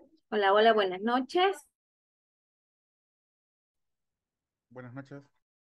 Hola, hola, buenas noches. Buenas noches.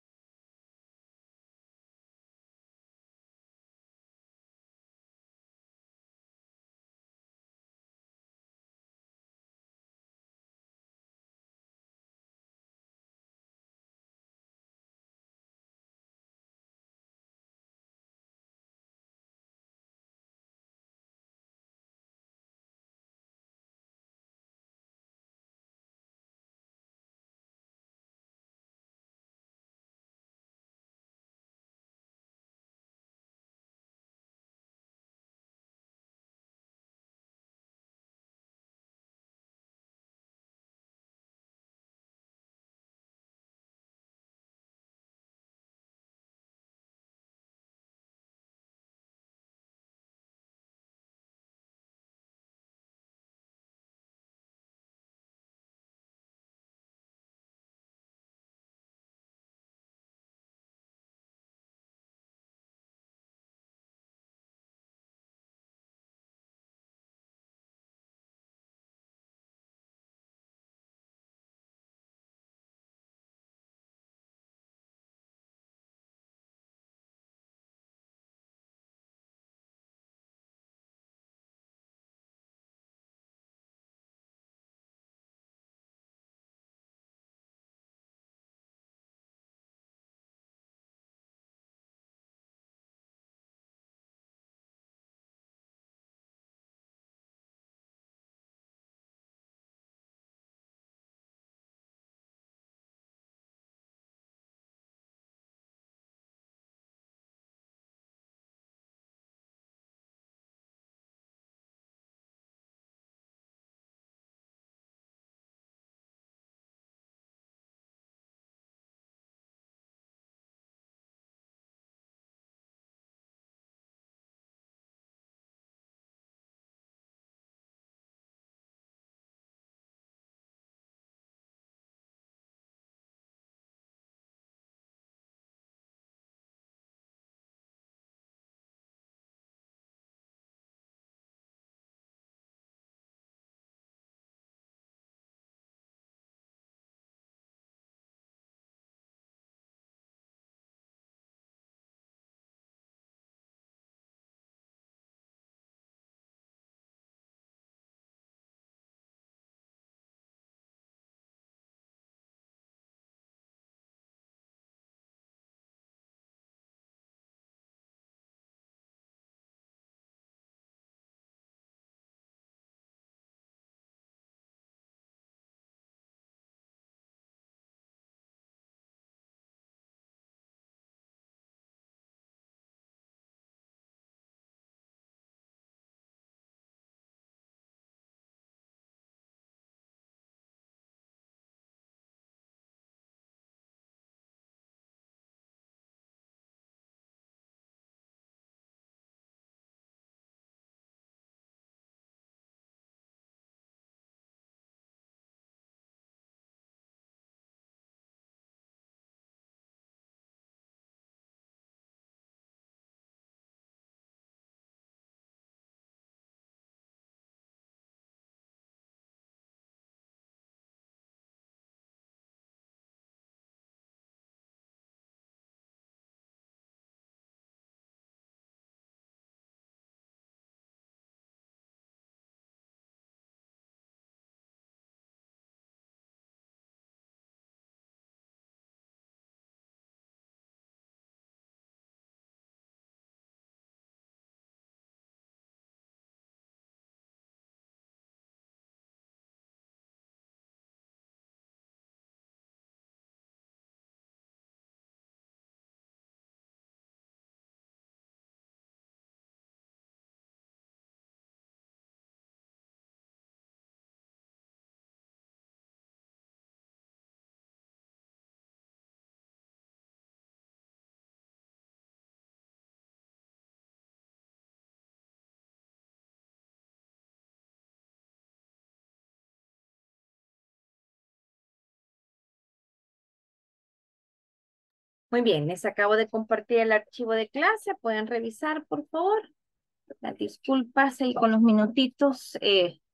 Muy bien, les acabo de compartir el archivo de clase. Pueden revisar, por favor. Las disculpas ahí con los minutitos.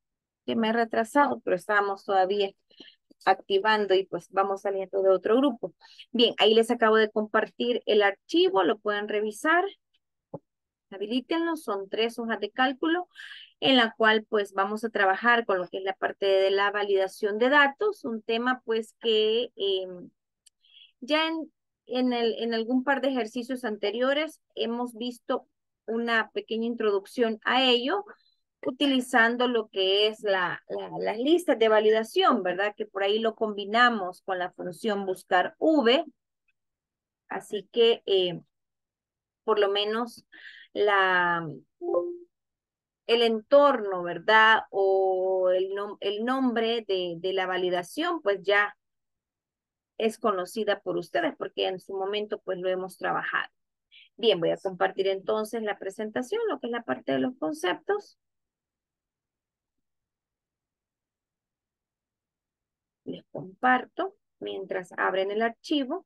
que me he retrasado, pero estábamos todavía activando y pues vamos saliendo de otro grupo. Bien, ahí les acabo de compartir el archivo, lo pueden revisar. Habilítenlo, son 3 hojas de cálculo en la cual pues vamos a trabajar con lo que es la parte de la validación de datos, un tema pues que ya en algún par de ejercicios anteriores hemos visto una pequeña introducción a ello, utilizando lo que es las listas de validación, ¿verdad? Que por ahí lo combinamos con la función buscar V. Así que por lo menos la, el entorno, ¿verdad? O el nombre de la validación, pues ya es conocida por ustedes porque en su momento pues lo hemos trabajado. Bien, voy a compartir entonces la presentación, lo que es la parte de los conceptos. Les comparto mientras abren el archivo.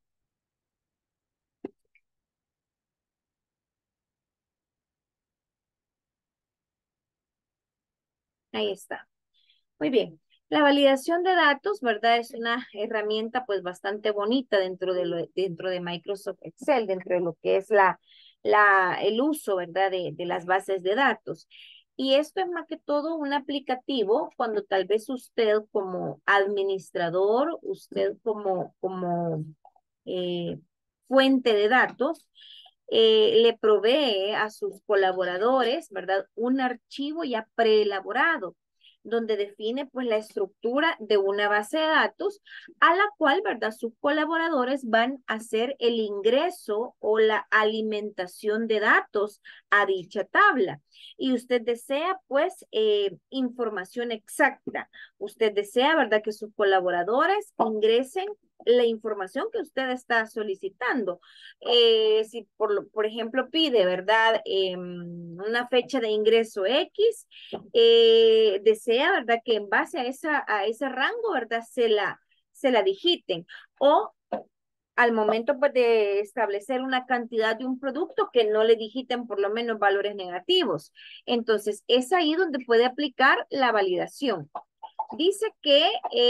Ahí está. Muy bien. La validación de datos, ¿verdad? Es una herramienta pues bastante bonita dentro de Microsoft Excel, dentro de lo que es el uso, ¿verdad? De las bases de datos. Y esto es más que todo un aplicativo cuando tal vez usted como administrador, usted como eh, fuente de datos, le provee a sus colaboradores, ¿verdad? Un archivo ya preelaborado donde define pues la estructura de una base de datos a la cual, ¿verdad? Sus colaboradores van a hacer el ingreso o la alimentación de datos a dicha tabla. Y usted desea pues información exacta. Usted desea, ¿verdad? Que sus colaboradores ingresen la información que usted está solicitando. Si por ejemplo pide, ¿verdad? Una fecha de ingreso X, desea, ¿verdad? Que en base a ese rango, ¿verdad? Se la digiten. O al momento pues, de establecer una cantidad de un producto que no le digiten por lo menos valores negativos. Entonces, es ahí donde puede aplicar la validación. Dice que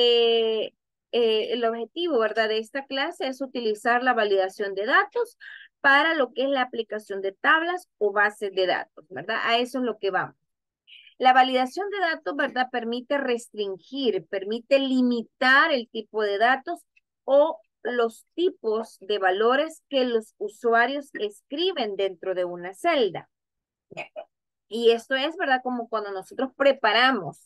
el objetivo, ¿verdad? De esta clase es utilizar la validación de datos para lo que es la aplicación de tablas o bases de datos, ¿verdad? A eso es lo que vamos. La validación de datos, ¿verdad? Permite restringir, permite limitar el tipo de datos o los tipos de valores que los usuarios escriben dentro de una celda. Y esto es, ¿verdad? Como cuando nosotros preparamos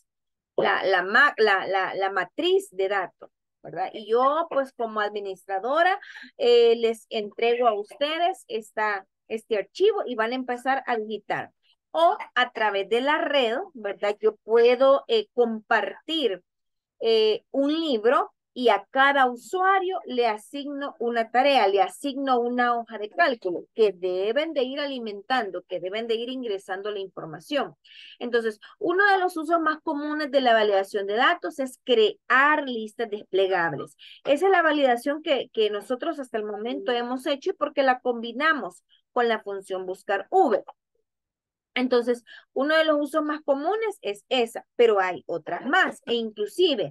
la matriz de datos, ¿verdad? Y yo, pues como administradora, les entrego a ustedes este archivo y van a empezar a digitar. O a través de la red, ¿verdad? Yo puedo compartir un libro y a cada usuario le asigno una tarea, le asigno una hoja de cálculo que deben de ir alimentando, que deben de ir ingresando la información. Entonces, uno de los usos más comunes de la validación de datos es crear listas desplegables. Esa es la validación que nosotros hasta el momento hemos hecho y porque la combinamos con la función buscar V. Entonces, uno de los usos más comunes es esa, pero hay otras más, e inclusive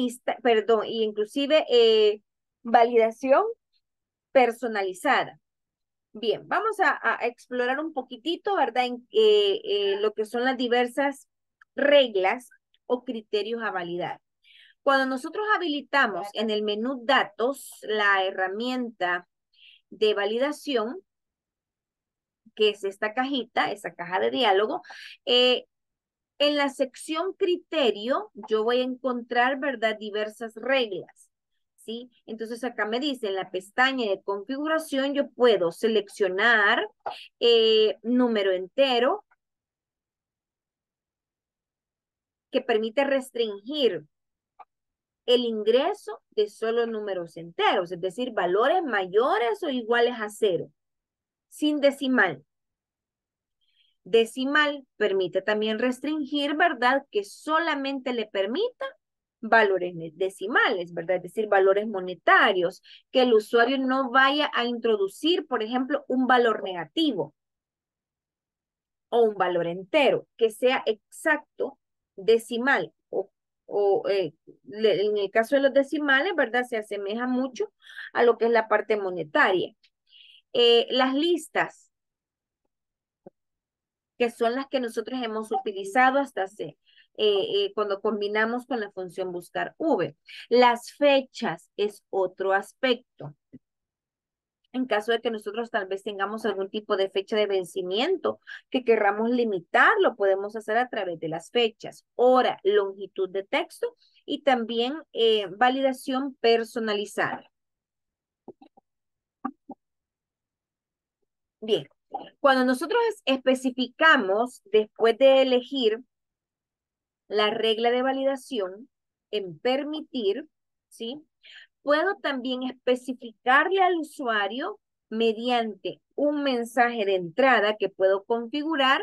validación personalizada. Bien, vamos a explorar un poquitito, ¿verdad? Lo que son las diversas reglas o criterios a validar. Cuando nosotros habilitamos en el menú datos la herramienta de validación, que es esta cajita, esa caja de diálogo, en la sección criterio, yo voy a encontrar, ¿verdad? Diversas reglas, ¿sí? Entonces acá me dice, en la pestaña de configuración, yo puedo seleccionar número entero, que permite restringir el ingreso de solo números enteros, es decir, valores mayores o iguales a 0, sin decimal. Decimal permite también restringir, ¿verdad? Que solamente le permita valores decimales, ¿verdad? Es decir, valores monetarios, que el usuario no vaya a introducir, por ejemplo, un valor negativo o un valor entero, que sea exacto, decimal o en el caso de los decimales, ¿verdad? Se asemeja mucho a lo que es la parte monetaria. Las listas, que son las que nosotros hemos utilizado cuando combinamos con la función buscar v. Las fechas es otro aspecto. En caso de que nosotros tal vez tengamos algún tipo de fecha de vencimiento que querramos limitar, lo podemos hacer a través de las fechas. Hora, longitud de texto y también validación personalizada. Bien, cuando nosotros especificamos, después de elegir la regla de validación en permitir, ¿sí? Puedo también especificarle al usuario mediante un mensaje de entrada que puedo configurar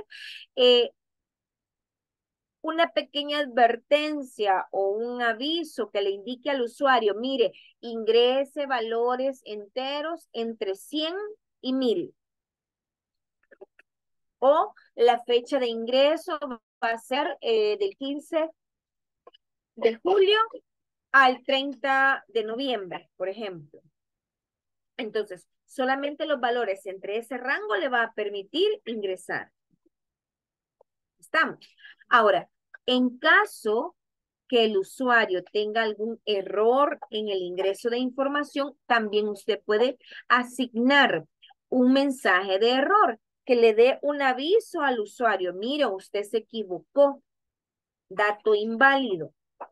una pequeña advertencia o un aviso que le indique al usuario, mire, ingrese valores enteros entre 100 y 1000. O la fecha de ingreso va a ser del 15 de julio al 30 de noviembre, por ejemplo. Entonces, solamente los valores entre ese rango le va a permitir ingresar. ¿Estamos? Ahora, en caso que el usuario tenga algún error en el ingreso de información, también usted puede asignar un mensaje de error que le dé un aviso al usuario. Mire, usted se equivocó. Dato inválido.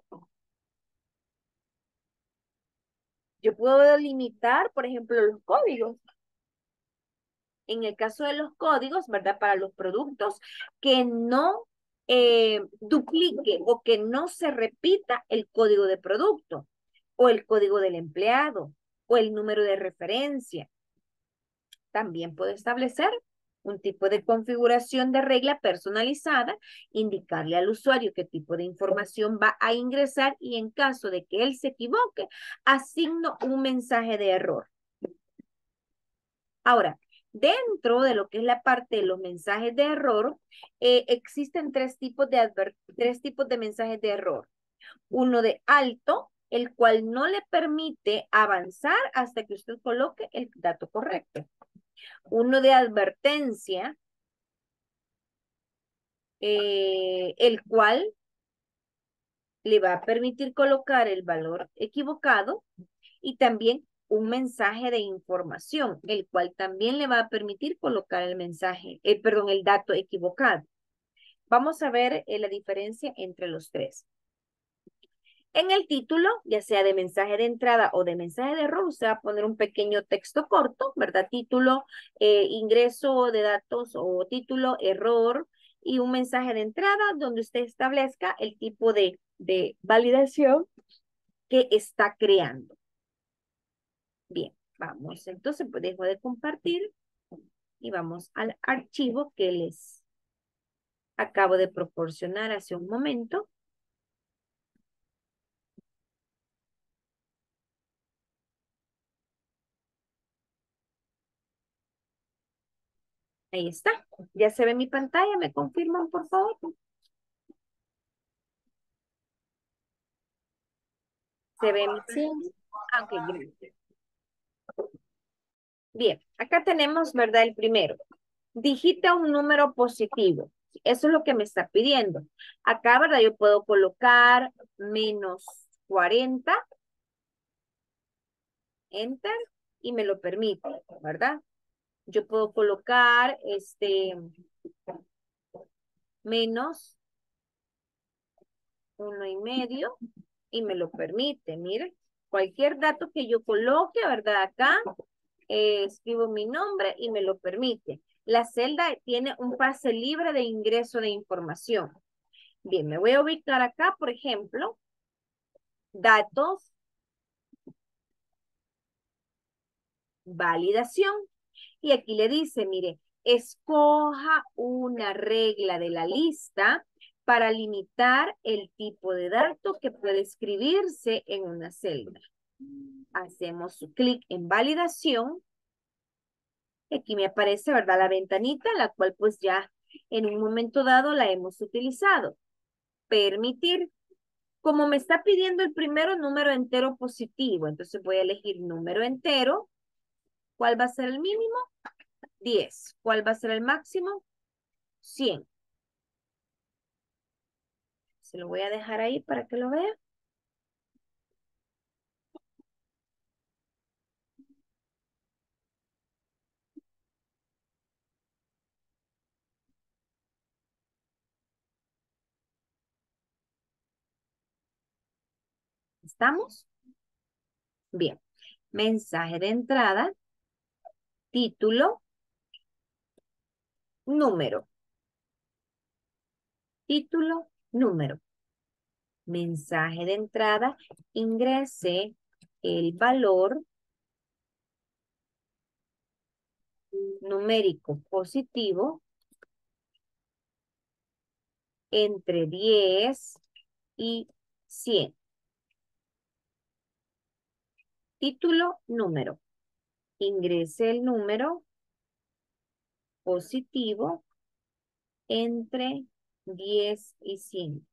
Yo puedo limitar, por ejemplo, los códigos. En el caso de los códigos, ¿verdad? Para los productos, que no duplique o que no se repita el código de producto o el código del empleado o el número de referencia. También puedo establecer un tipo de configuración de regla personalizada, indicarle al usuario qué tipo de información va a ingresar y en caso de que él se equivoque, asigno un mensaje de error. Ahora, dentro de lo que es la parte de los mensajes de error, existen tres tipos de mensajes de error. Uno de alto, el cual no le permite avanzar hasta que usted coloque el dato correcto. Uno de advertencia, el cual le va a permitir colocar el valor equivocado y también un mensaje de información, el cual también le va a permitir colocar el mensaje, perdón, el dato equivocado. Vamos a ver la diferencia entre los tres. En el título, ya sea de mensaje de entrada o de mensaje de error, usted va a poner un pequeño texto corto, ¿verdad? Título, ingreso de datos o título, error y un mensaje de entrada donde usted establezca el tipo de validación que está creando. Bien, vamos. Entonces, pues dejo de compartir y vamos al archivo que les acabo de proporcionar hace un momento. Ahí está. Ya se ve mi pantalla. ¿Me confirman, por favor? ¿Se ve mi Sí, pantalla? Ah, ok, gracias. Bien, acá tenemos, ¿verdad? El primero. Digita un número positivo. Eso es lo que me está pidiendo. Acá, ¿verdad? Yo puedo colocar menos 40, enter, y me lo permite, ¿verdad? Yo puedo colocar menos 1,5 y me lo permite. Mire, cualquier dato que yo coloque, ¿verdad? Acá escribo mi nombre y me lo permite. La celda tiene un pase libre de ingreso de información. Bien, me voy a ubicar acá, por ejemplo, datos, validación. Y aquí le dice, mire, escoja una regla de la lista para limitar el tipo de dato que puede escribirse en una celda. Hacemos clic en validación. Aquí me aparece, ¿verdad? La ventanita, la cual pues ya en un momento dado la hemos utilizado. Permitir. Como me está pidiendo el primero número entero positivo, entonces voy a elegir número entero. ¿Cuál va a ser el mínimo? 10. ¿Cuál va a ser el máximo? 100. Se lo voy a dejar ahí para que lo vea. ¿Estamos? Bien. Mensaje de entrada, título, número. Título, número. Mensaje de entrada, ingrese el valor numérico positivo entre 10 y 100. Título, número. Ingrese el número positivo entre 10 y 100.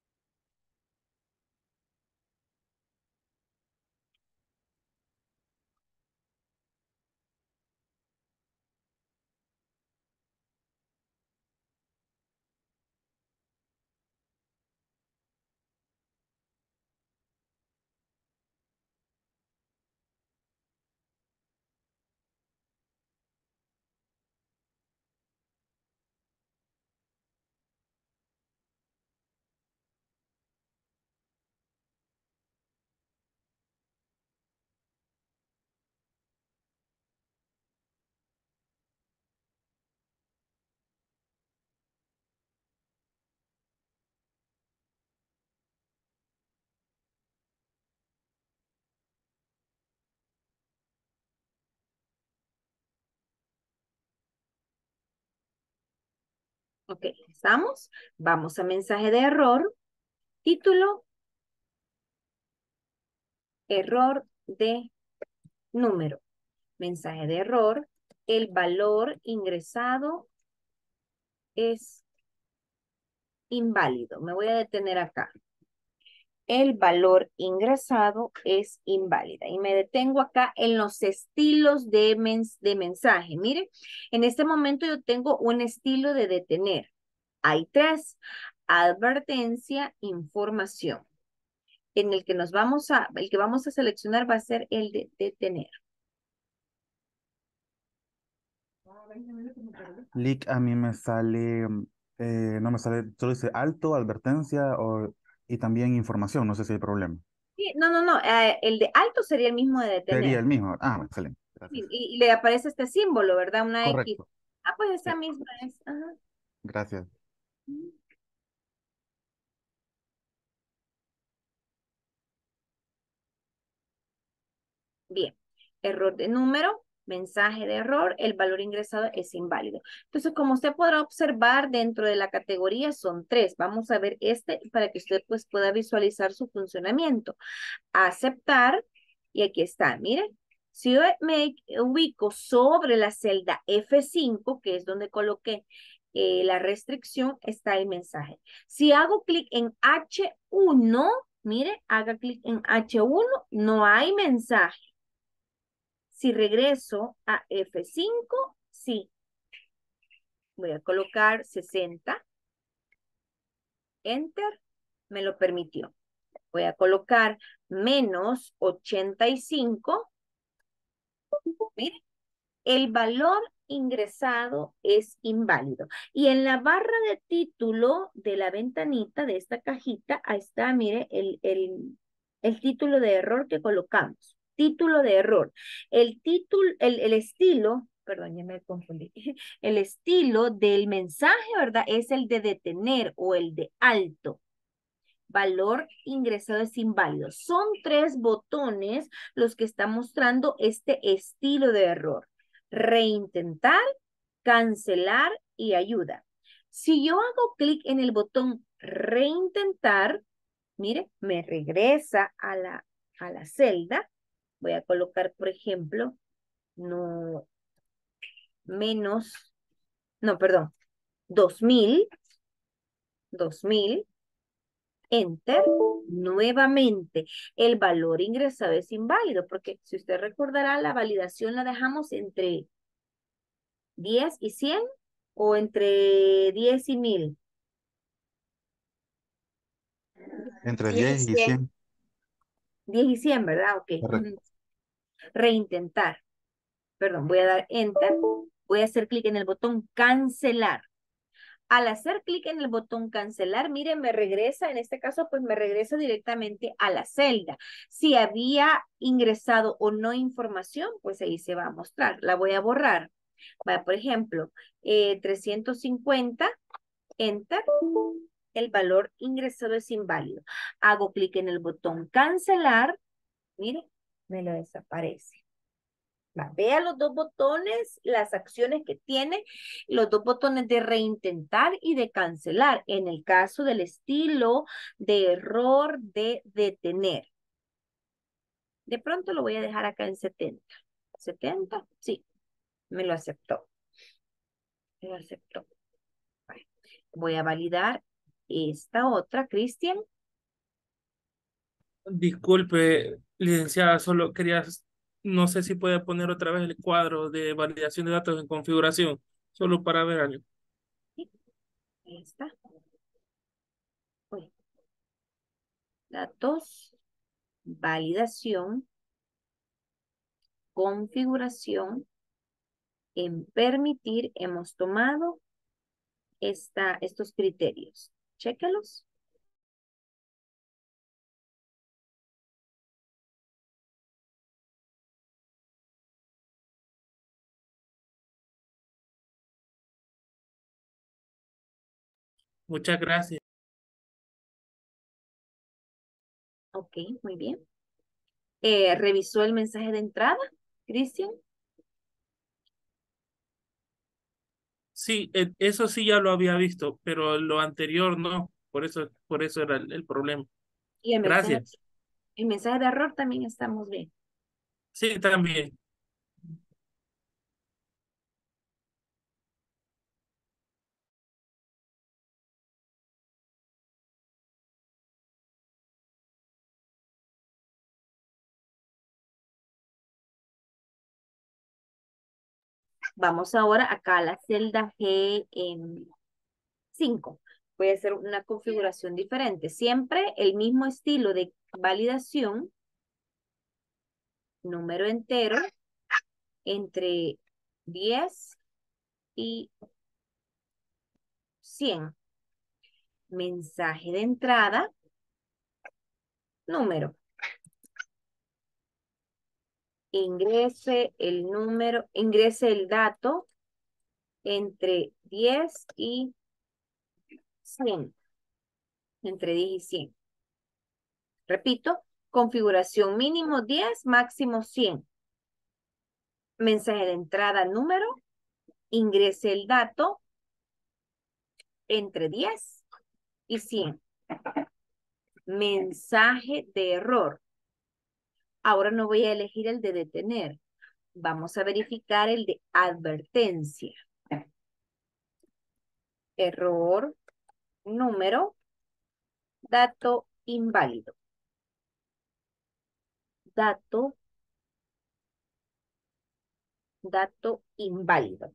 Ok, ¿estamos? Vamos a mensaje de error. Título, error de número. Mensaje de error. El valor ingresado es inválido. Me voy a detener acá. El valor ingresado es inválida. Y me detengo acá en los estilos de mensaje. Mire, en este momento yo tengo un estilo de detener. Hay tres. Advertencia, información. En el que el que vamos a seleccionar va a ser el de detener. Leak a mí me sale, no me sale, solo dice alto, advertencia y también información, no sé si hay problema. Sí, no, no, no. El de alto sería el mismo de Sería detener. el mismo. Ah, excelente, gracias. Y le aparece este símbolo, ¿verdad? Una X. Correcto. Ah, pues Sí, esa misma es. Ajá. gracias. Bien. Error de número, mensaje de error, el valor ingresado es inválido. Entonces, como usted podrá observar, dentro de la categoría son tres. Vamos a ver este para que usted pues pueda visualizar su funcionamiento. Aceptar, y aquí está, miren. Si yo me ubico sobre la celda F5, que es donde coloqué la restricción, está el mensaje. Si hago clic en H1, mire, haga clic en H1, no hay mensaje. Si regreso a F5, sí. Voy a colocar 60, Enter, me lo permitió. Voy a colocar menos 85. Mire, el valor ingresado es inválido. Y en la barra de título de la ventanita de esta cajita, ahí está, mire, el título de error que colocamos. Título de error. El título, el estilo, perdón, ya me confundí. El estilo del mensaje, ¿verdad? Es el de detener o el de alto. Valor ingresado es inválido. Son tres botones los que están mostrando este estilo de error. Reintentar, cancelar y ayuda. Si yo hago clic en el botón reintentar, mire, me regresa a la celda. Voy a colocar, por ejemplo, no menos, no, perdón, 2000, 2000. Enter. Nuevamente, el valor ingresado es inválido, porque si usted recordará, la validación la dejamos entre 10 y 100 o entre 10 y 1000. Entre 10 y 10 y 100. 100. 10 y 100, ¿verdad? Ok. Correcto. Ujú. Reintentar. Perdón, voy a dar Enter. Voy a hacer clic en el botón cancelar. Al hacer clic en el botón cancelar, miren, me regresa, en este caso, pues me regresa directamente a la celda. Si había ingresado o no información, pues ahí se va a mostrar. La voy a borrar. Va, por ejemplo, 350, enter, el valor ingresado es inválido. Hago clic en el botón cancelar, miren, me lo desaparece. Va, vea los dos botones, las acciones que tiene, los dos botones de reintentar y de cancelar. En el caso del estilo de error de detener. De pronto lo voy a dejar acá en 70. 70, sí, me lo aceptó. Me lo aceptó. Vale. Voy a validar esta otra, Cristian. Disculpe, licenciada, solo quería, no sé si puede poner otra vez el cuadro de validación de datos en configuración, solo para ver algo. Sí, ahí está. Uy, datos, validación, configuración. En permitir hemos tomado estos criterios. Chécalos. Muchas gracias. Ok, muy bien. ¿Revisó el mensaje de entrada, Cristian? Sí, eso sí ya lo había visto, pero lo anterior no, por eso era el problema. Y Gracias. el mensaje de error también estamos bien. Sí, también. Vamos ahora acá a la celda G5. Voy a hacer una configuración diferente. Siempre el mismo estilo de validación, número entero, entre 10 y 100. Mensaje de entrada, número. Ingrese el número, ingrese el dato entre 10 y 100. Entre 10 y 100. Repito, configuración mínimo 10, máximo 100. Mensaje de entrada, número. Ingrese el dato entre 10 y 100. Mensaje de error. Ahora no voy a elegir el de detener. Vamos a verificar el de advertencia. Error, número, dato inválido. Dato inválido.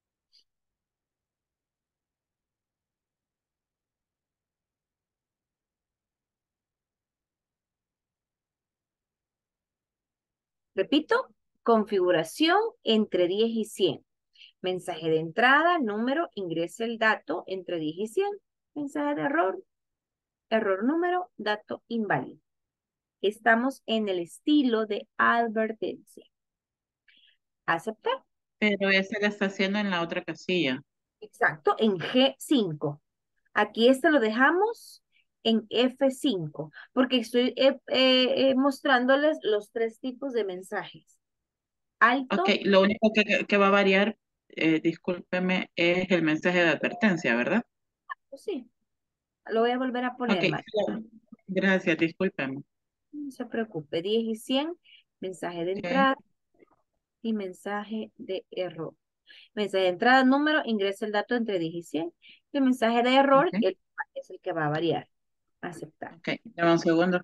Repito, configuración entre 10 y 100. Mensaje de entrada, número, ingrese el dato entre 10 y 100. Mensaje de error, error número, dato inválido. Estamos en el estilo de advertencia. Aceptar. Pero ese lo está haciendo en la otra casilla. Exacto, en G5. Aquí este lo dejamos en F5, porque estoy mostrándoles los tres tipos de mensajes. Ok, Alto, lo único que va a variar, discúlpeme, es el mensaje de advertencia, ¿verdad? pues sí, lo voy a volver a Ok, poner, Mari. claro. Gracias, discúlpeme. No se preocupe, 10 y 100, mensaje de Ok, entrada y mensaje de error. Mensaje de entrada, número, ingresa el dato entre 10 y 100. El mensaje de error ok. es el que va a variar. Aceptar. Ok, dame un segundo.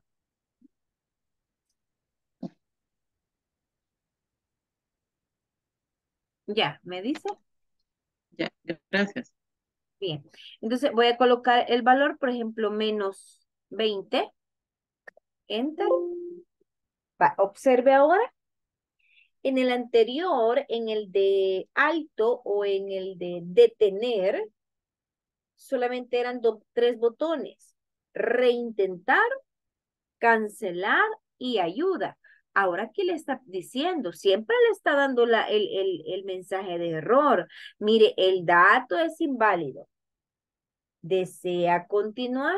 Ya, ¿me dice? Ya, gracias. Bien. Entonces voy a colocar el valor, por ejemplo, menos 20. Enter. Va, observe ahora. En el anterior, en el de alto o en el de detener, solamente eran tres botones. Reintentar, cancelar y ayuda. Ahora, ¿qué le está diciendo? Siempre le está dando el mensaje de error. Mire, el dato es inválido. ¿Desea continuar?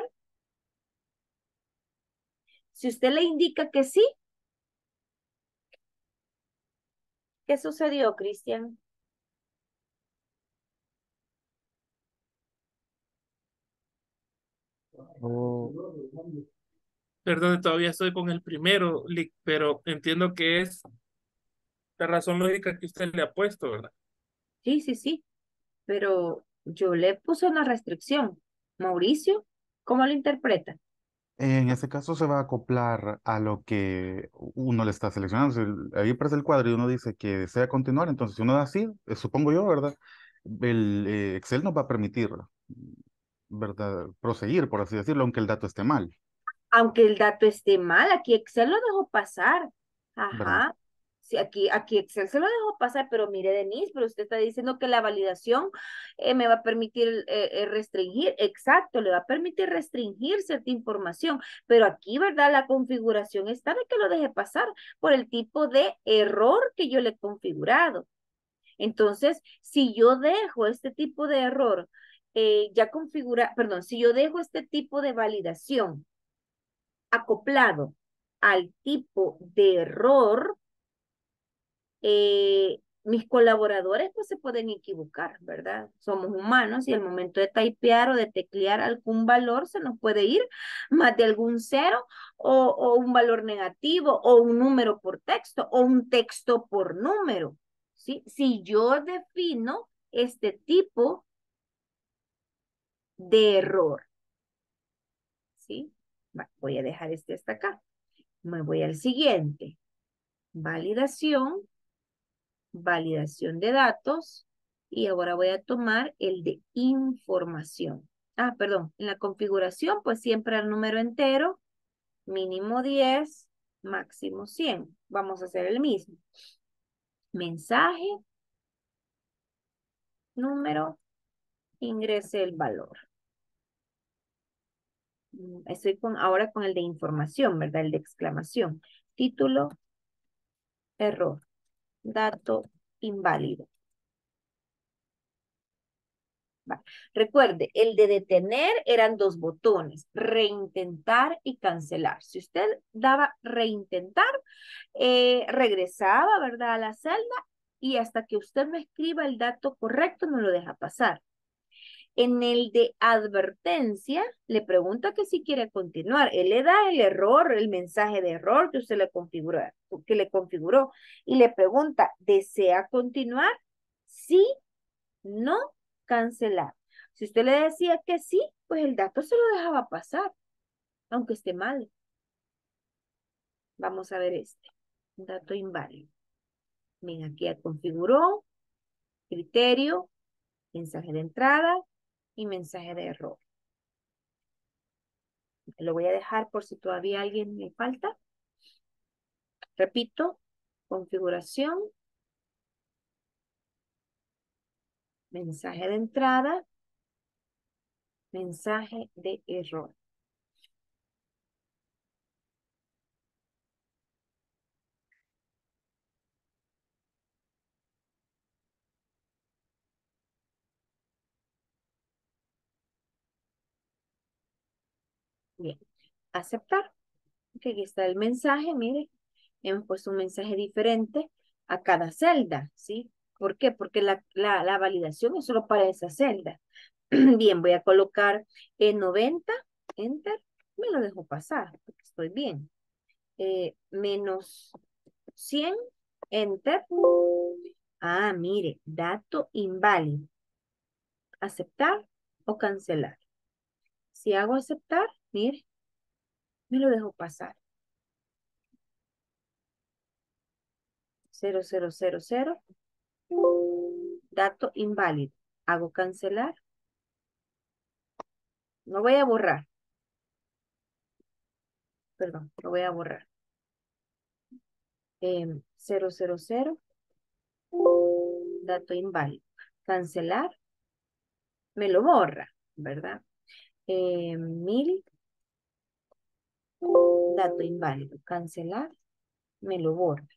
Si usted le indica que sí, ¿qué sucedió, Cristian? Oh, Perdón, todavía estoy con el primero, pero entiendo que es la razón lógica que usted le ha puesto, ¿verdad? Sí, sí, sí, pero yo le puse una restricción. Mauricio, ¿cómo lo interpreta? en ese caso se va a acoplar a lo que uno le está seleccionando. Si ahí aparece el cuadro y uno dice que desea continuar, entonces si uno da así, supongo yo, ¿verdad? El Excel nos va a permitir, ¿verdad? Proseguir, por así decirlo, aunque el dato esté mal, Aunque el dato esté mal, aquí Excel lo dejó pasar. ¿verdad? Ajá. Sí, aquí Excel se lo dejó pasar, pero mire, Denise, pero usted está diciendo que la validación me va a permitir restringir. Exacto, le va a permitir restringir cierta información, pero aquí, ¿verdad? La configuración está de que lo deje pasar por el tipo de error que yo le he configurado. Entonces, si yo dejo este tipo de error ya configura, perdón, si yo dejo este tipo de validación acoplado al tipo de error, mis colaboradores pues se pueden equivocar, ¿verdad? Somos humanos y al momento de typear o de teclear algún valor se nos puede ir más de algún cero o un valor negativo o un número por texto o un texto por número, ¿sí? Si yo defino este tipo de error, ¿sí? Voy a dejar este hasta acá. Me voy al siguiente. Validación, validación de datos y ahora voy a tomar el de información. Ah, perdón, en la configuración pues siempre el número entero, mínimo 10, máximo 100. Vamos a hacer el mismo. Mensaje, número, ingrese el valor. Estoy ahora con el de información, ¿verdad? El de exclamación. Título, error, dato inválido. Va. Recuerde, el de detener eran dos botones, reintentar y cancelar. Si usted daba reintentar, regresaba, ¿verdad? A la celda y hasta que usted me escriba el dato correcto no lo deja pasar. En el de advertencia, le pregunta que si quiere continuar. Él le da el error, el mensaje de error que usted le configuró y le pregunta, ¿desea continuar? Sí, no, cancelar. Si usted le decía que sí, pues el dato se lo dejaba pasar, aunque esté mal. Vamos a ver este. Dato inválido. Ven, aquí ya configuró, criterio, mensaje de entrada y mensaje de error. Lo voy a dejar por si todavía alguien me falta. Repito, configuración, mensaje de entrada, mensaje de error. Bien, aceptar. Aquí está el mensaje, mire, hemos puesto un mensaje diferente a cada celda, ¿sí? ¿Por qué? Porque la validación es solo para esa celda. Bien, voy a colocar 90, enter, me lo dejo pasar, porque estoy bien. Menos 100, enter. Ah, mire, dato inválido. Aceptar o cancelar. Si hago aceptar, mire, me lo dejo pasar. 0000. Dato inválido. Hago cancelar. No voy a borrar. Perdón, lo voy a borrar. 000. Dato inválido. Cancelar. Me lo borra, ¿verdad? 1000. Dato inválido. Cancelar. Me lo borra.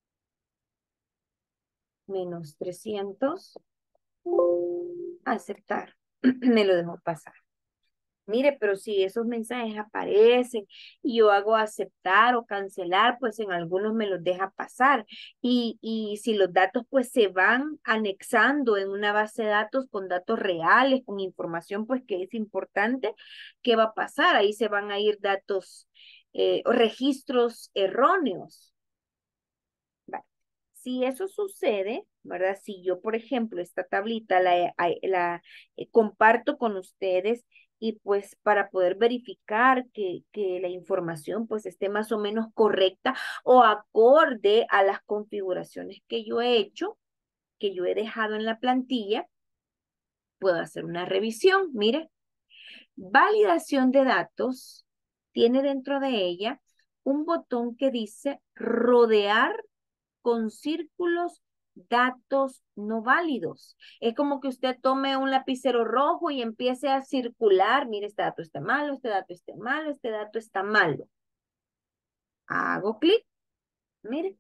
Menos 300. Aceptar. Me lo dejo pasar. Mire, pero si esos mensajes aparecen y yo hago aceptar o cancelar, pues en algunos me los deja pasar. Y si los datos pues se van anexando en una base de datos con datos reales, con información pues que es importante, ¿qué va a pasar? Ahí se van a ir datos o registros erróneos. Vale. Si eso sucede, ¿verdad? Si yo, por ejemplo, esta tablita la comparto con ustedes y pues para poder verificar que la información pues esté más o menos correcta o acorde a las configuraciones que yo he hecho, que yo he dejado en la plantilla, puedo hacer una revisión. Mire, validación de datos tiene dentro de ella un botón que dice rodear con círculos datos no válidos. Es como que usted tome un lapicero rojo y empiece a circular. Mire, este dato está malo, este dato está malo, este dato está malo. Hago clic. Mire.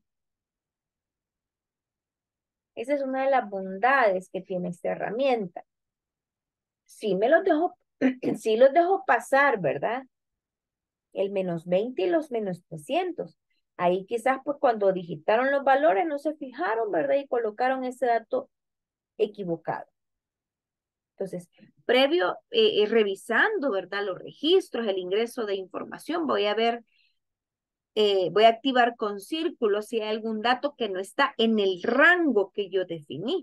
Esa es una de las bondades que tiene esta herramienta. Sí me los dejo, sí los dejo pasar, ¿verdad? El menos 20 y los menos 300. Ahí quizás pues cuando digitaron los valores no se fijaron, ¿verdad? Y colocaron ese dato equivocado. Entonces, previo, revisando, ¿verdad? Los registros, el ingreso de información, voy a ver, voy a activar con círculos si hay algún dato que no está en el rango que yo definí.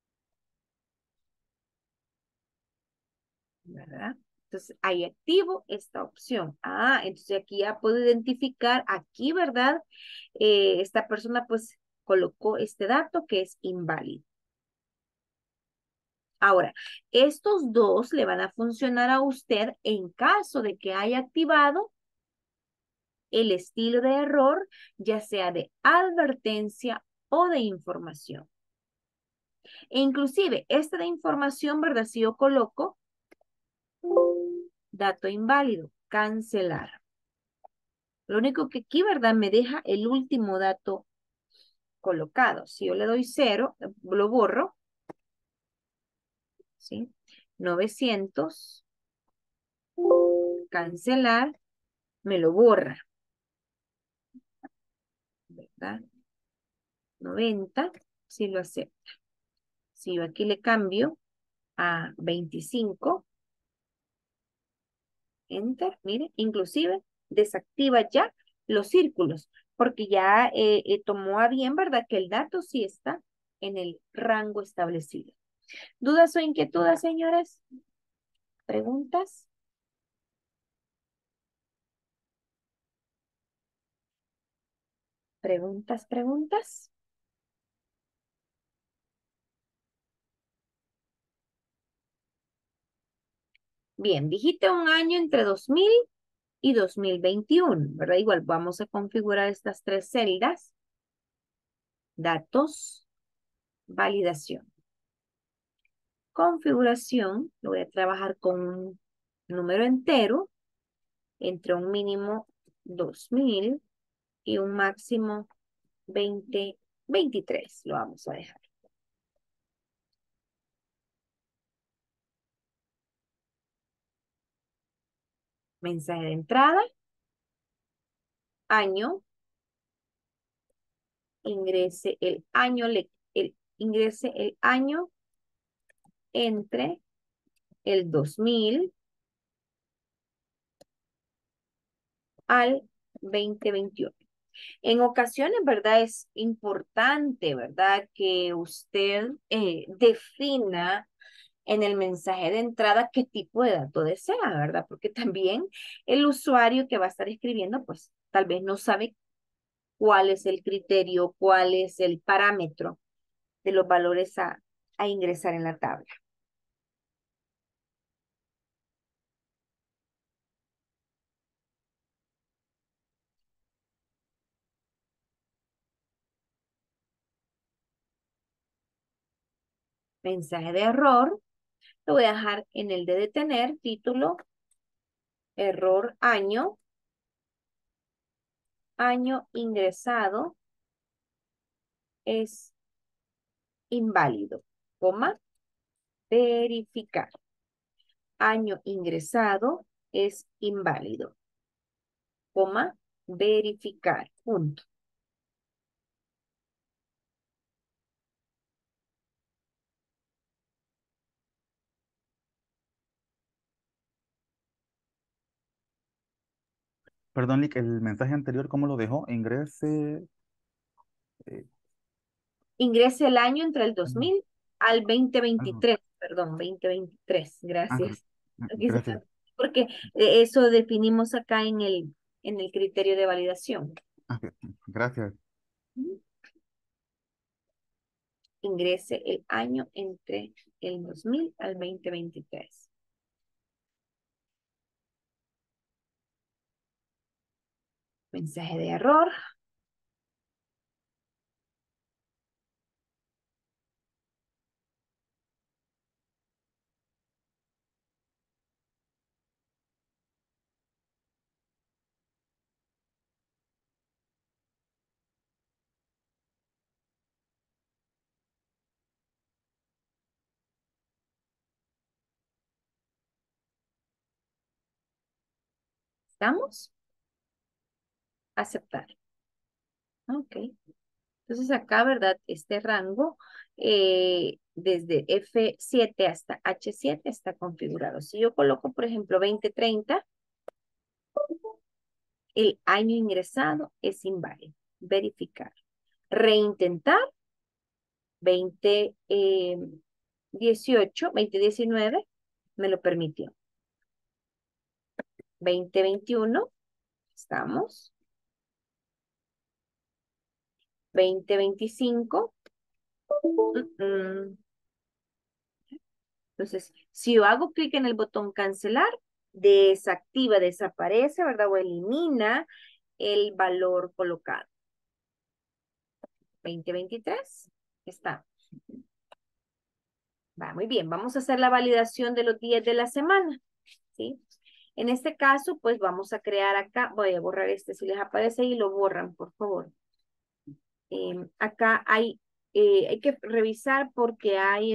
¿Verdad? Entonces, ahí activo esta opción. Ah, entonces aquí ya puedo identificar, aquí, ¿verdad? Esta persona pues colocó este dato que es inválido. Ahora, estos dos le van a funcionar a usted en caso de que haya activado el estilo de error, ya sea de advertencia o de información. E inclusive, esta de información, ¿verdad? Si yo coloco dato inválido, cancelar. Lo único que aquí, ¿verdad? Me deja el último dato colocado. Si yo le doy 0, lo borro. ¿Sí? 900. Cancelar. Me lo borra. ¿Verdad? 90. Si lo acepta. Si yo aquí le cambio a 25. Enter. Mire, inclusive desactiva ya los círculos. Porque ya tomó a bien, ¿verdad? Que el dato sí está en el rango establecido. ¿Dudas o inquietudes, señores? ¿Preguntas? ¿Preguntas, preguntas? Bien, digite un año entre 2000 y 2021, ¿verdad? Igual vamos a configurar estas tres celdas. Datos, validación. Configuración, lo voy a trabajar con un número entero entre un mínimo 2000 y un máximo 2023. Lo vamos a dejar. Mensaje de entrada. Año. Ingrese el año, ingrese el año entre el 2000 al 2021. En ocasiones, ¿verdad? Es importante, ¿verdad? Que usted defina en el mensaje de entrada qué tipo de dato desea, ¿verdad? Porque también el usuario que va a estar escribiendo, pues tal vez no sabe cuál es el criterio, cuál es el parámetro de los valores a ingresar en la tabla. Mensaje de error, lo voy a dejar en el de detener, título, error año ingresado es inválido, coma, verificar. Año ingresado es inválido, coma, verificar, punto. Perdón, Lick, el mensaje anterior, ¿cómo lo dejó? Ingrese. eh, Ingrese el año entre el ah, 2000 al ah, 2023, perdón, 2023, ah, gracias. Aquí se gracias. porque eso definimos acá en el criterio de validación. Ah, gracias. Ingrese el año entre el 2000 al 2023. Mensaje de error. ¿Estamos? Aceptar. Ok. Entonces acá, ¿verdad? Este rango desde F7 hasta H7 está configurado. Si yo coloco, por ejemplo, 2030, el año ingresado es inválido. Verificar. Reintentar, 2018, 2019, me lo permitió. 2021, estamos. 2025. Entonces, si yo hago clic en el botón cancelar, desactiva, desaparece, ¿verdad? O elimina el valor colocado. 2023, está. Va, muy bien, vamos a hacer la validación de los días de la semana, ¿sí? En este caso, pues vamos a crear acá, voy a borrar este si les aparece y lo borran, por favor. Acá hay que revisar porque hay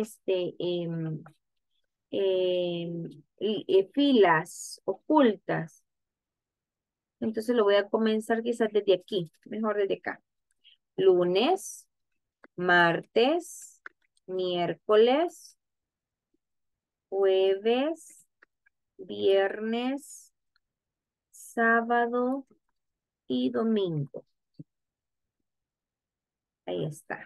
filas ocultas. Entonces lo voy a comenzar quizás desde aquí, mejor desde acá. Lunes, martes, miércoles, jueves, viernes, sábado y domingo. Ahí está.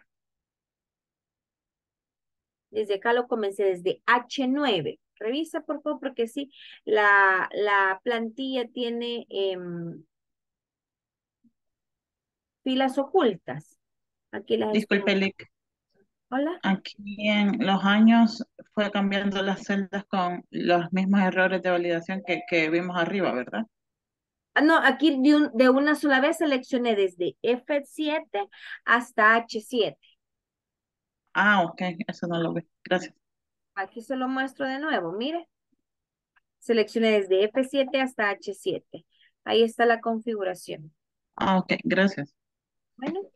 Desde acá lo comencé desde H9. Revisa por favor porque sí, la plantilla tiene filas ocultas. Aquí las estoy. Disculpe, Lick, Hola. aquí en los años fue cambiando las celdas con los mismos errores de validación que vimos arriba, ¿verdad? Ah, no, aquí de una sola vez seleccioné desde F7 hasta H7. Ah, ok, eso no lo vi. Gracias. Aquí se lo muestro de nuevo, mire. Seleccioné desde F7 hasta H7. Ahí está la configuración. Ah, ok, gracias. Bueno.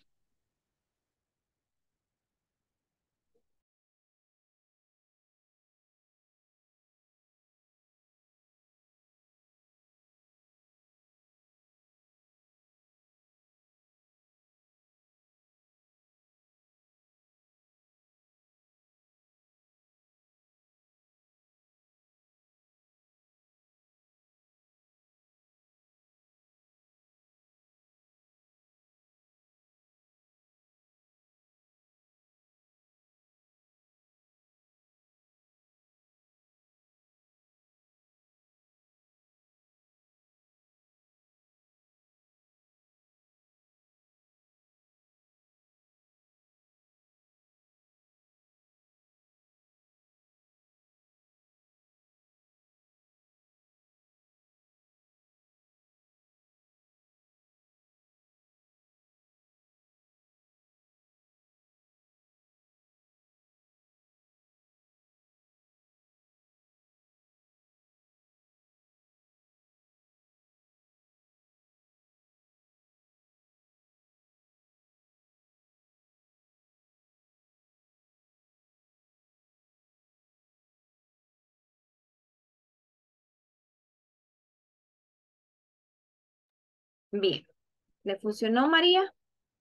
Bien. ¿Le funcionó, María?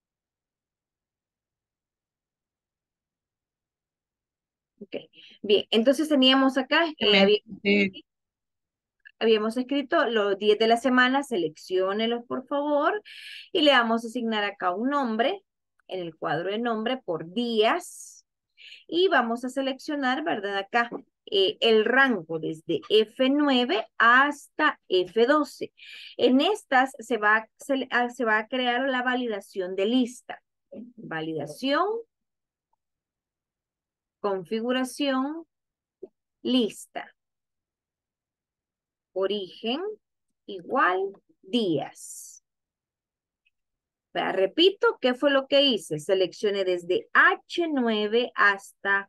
Ok. Bien. Entonces teníamos acá, Sí, habíamos escrito los 10 de la semana, selecciónelos por favor y le vamos a asignar acá un nombre en el cuadro de nombre por días y vamos a seleccionar, ¿verdad? Acá el rango desde F9 hasta F12. En estas se va a crear la validación de lista. Validación, configuración, lista. Origen igual días. Repito, ¿qué fue lo que hice? Seleccioné desde H9 hasta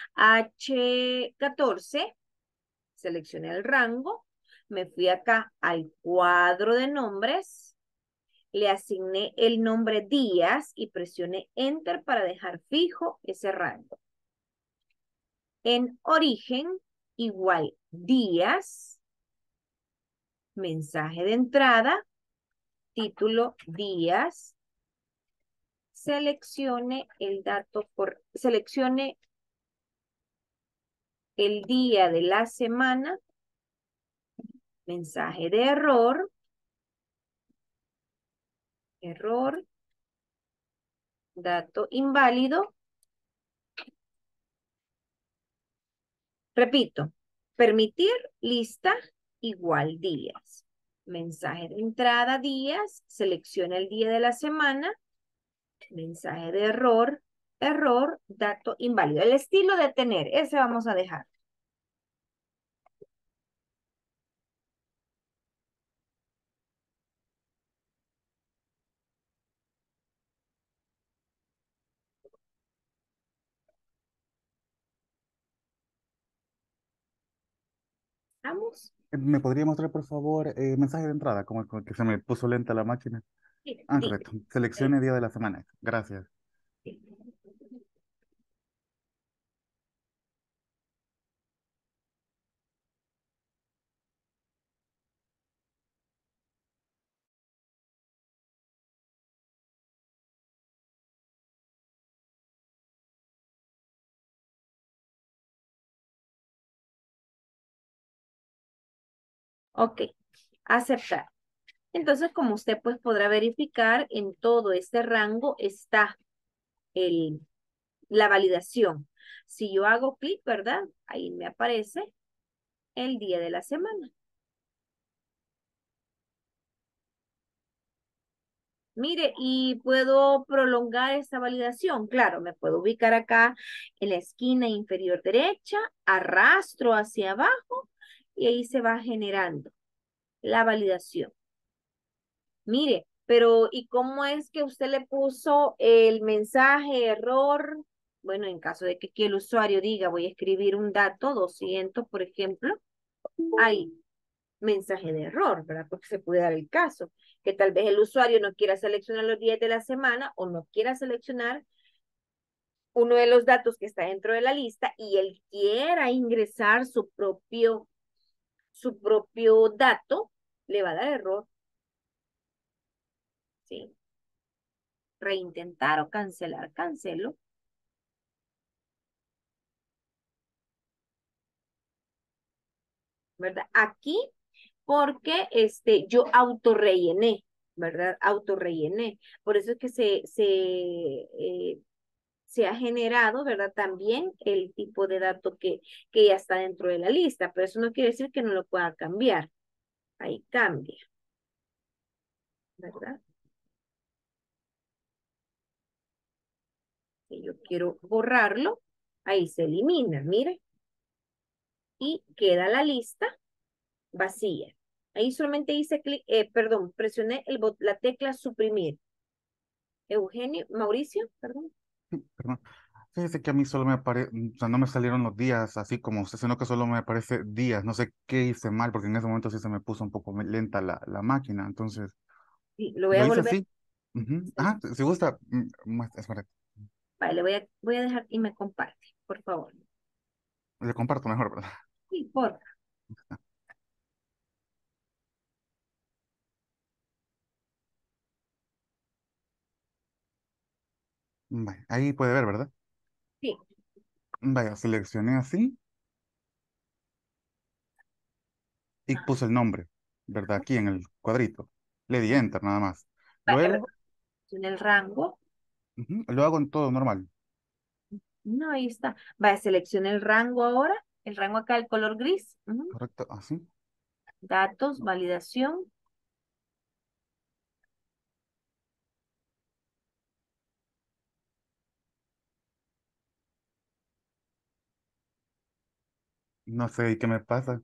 H14. Seleccioné el rango. Me fui acá al cuadro de nombres. Le asigné el nombre días y presioné Enter para dejar fijo ese rango. En origen, igual días. Mensaje de entrada. Título días. Seleccione el día de la semana, mensaje de error, dato inválido. Repito, permitir lista igual días. Mensaje de entrada días, selecciona el día de la semana, mensaje de error, dato inválido. El estilo de tener, ese vamos a dejar. ¿Vamos? ¿Me podría mostrar, por favor, mensaje de entrada, como que se me puso lenta la máquina? Sí, Ah, correcto. Seleccione día de la semana. Gracias. sí. Ok, aceptar. Entonces, como usted pues podrá verificar, en todo este rango está el, la validación. Si yo hago clic, ¿verdad? Ahí me aparece el día de la semana. Mire, y puedo prolongar esta validación. Claro, me puedo ubicar acá en la esquina inferior derecha, arrastro hacia abajo y ahí se va generando la validación. Mire, pero ¿y cómo es que usted le puso el mensaje error? Bueno, en caso de que aquí el usuario diga, voy a escribir un dato 200, por ejemplo, hay mensaje de error, ¿verdad? Porque se puede dar el caso que tal vez el usuario no quiera seleccionar los días de la semana o no quiera seleccionar uno de los datos que está dentro de la lista y él quiera ingresar su propio dato, le va a dar error, ¿sí? Reintentar o cancelar, cancelo. ¿Verdad? Aquí, porque yo autorrellené, ¿verdad? Autorrellené. Por eso es que se ha generado, ¿verdad? También el tipo de dato que ya está dentro de la lista, pero eso no quiere decir que no lo pueda cambiar. Ahí cambia, ¿verdad? Si yo quiero borrarlo, ahí se elimina, mire, y queda la lista vacía. Ahí solamente hice clic, perdón, presioné la tecla suprimir. Eugenio, Mauricio, perdón. Perdón. Fíjese que a mí solo me aparece, o sea, no me salieron los días así como usted, sino que solo me aparece días. No sé qué hice mal, porque en ese momento sí se me puso un poco lenta la máquina. Entonces, Sí, lo voy a lo hice volver. así. Ujú. Ajá, si gusta, espérate, Vale, voy a dejar y me comparte, por favor. le comparto mejor, ¿verdad? Sí, por Vaya, ahí puede ver, ¿verdad? Sí, Vaya, seleccioné así y puse el nombre, ¿verdad? Aquí en el cuadrito. Le di enter nada más. vaya, Luego, en el rango. lo hago en todo normal, No, ahí está. Vaya, seleccione el rango ahora. El rango acá, el color gris. Ujú. ¿correcto? Así. Datos, validación. No sé qué me pasa,